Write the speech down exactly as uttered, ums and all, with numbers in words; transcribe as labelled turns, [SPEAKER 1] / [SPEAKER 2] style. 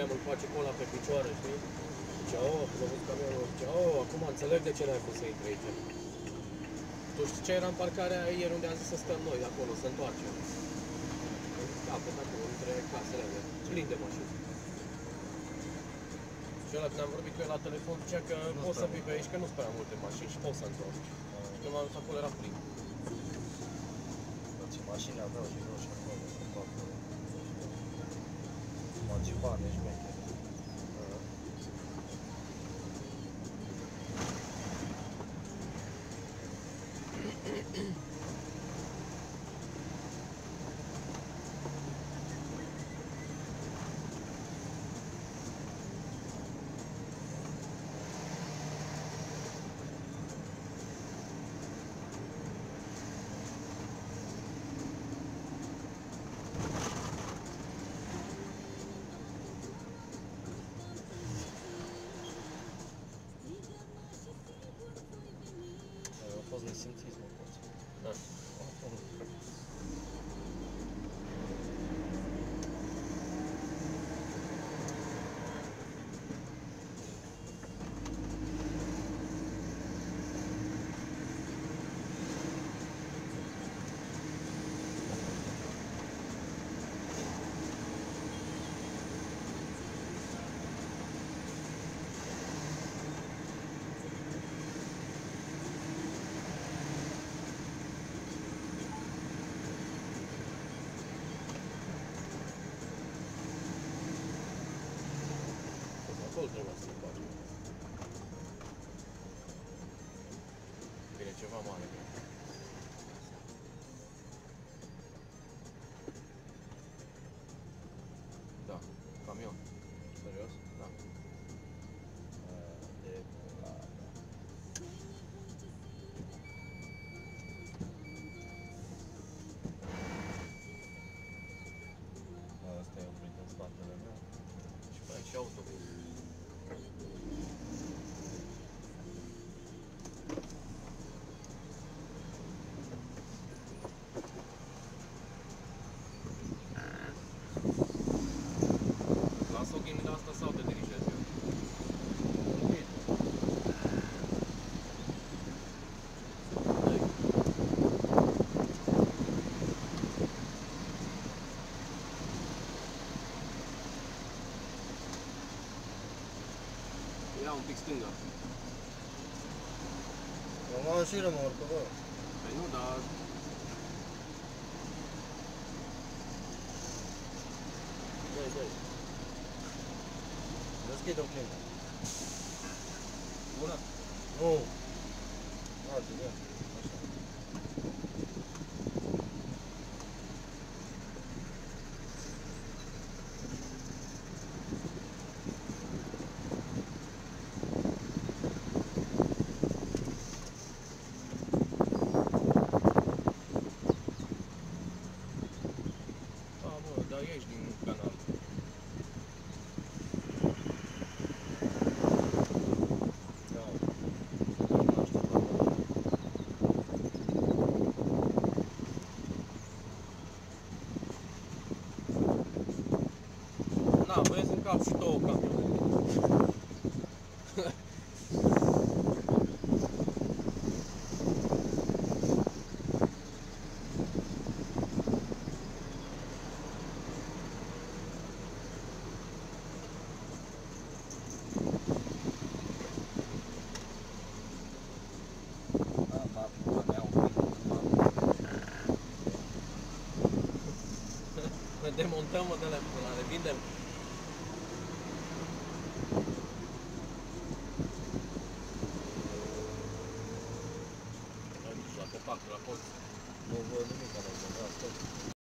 [SPEAKER 1] vedeam, îl face cu ăla pe picioare, știi? Zicea, oh, când a văzut camionul, zicea, oh, acum înțeleg de ce n-ai fost să intri aici. Tu știi ce era în parcarea ieri unde am zis să stăm noi, acolo, să întoarcem? În capăt, acolo, între casele alea, plin de mașini. Și ăla, când am vorbit cu el la telefon, zicea că nu poți să fii pe aici, că nu-s prea multe mașini și poți să întorci. Și când m-am dus acolo, era plin.
[SPEAKER 2] Ce mașini aveau și vreau și acolo, acolo. Marcipane și meche. A fost nesimțit, mă poți.
[SPEAKER 1] Da. Acolo trebuie să-i faci. Bine, ceva mare. Da, camion.
[SPEAKER 2] Serios?
[SPEAKER 1] Da.
[SPEAKER 2] De la... Asta e oprit în spatele meu.
[SPEAKER 1] Și mai și autobuz. Lasă o ghimila asta sau te dirigez eu? Ia un pic stânga.
[SPEAKER 2] Eu m-am și remorcă, bă.
[SPEAKER 1] Păi nu, dar...
[SPEAKER 2] Dai, dai. Deschide o climă.
[SPEAKER 1] Bună?
[SPEAKER 2] Nu. Altă, da. Așa.
[SPEAKER 1] A, bă, dar ieși din canal.
[SPEAKER 2] Da.
[SPEAKER 1] Na, băieți în cap și două camioane.
[SPEAKER 2] Da, mă putea un pic.
[SPEAKER 1] Ne demontăm, mă, de la le vindem.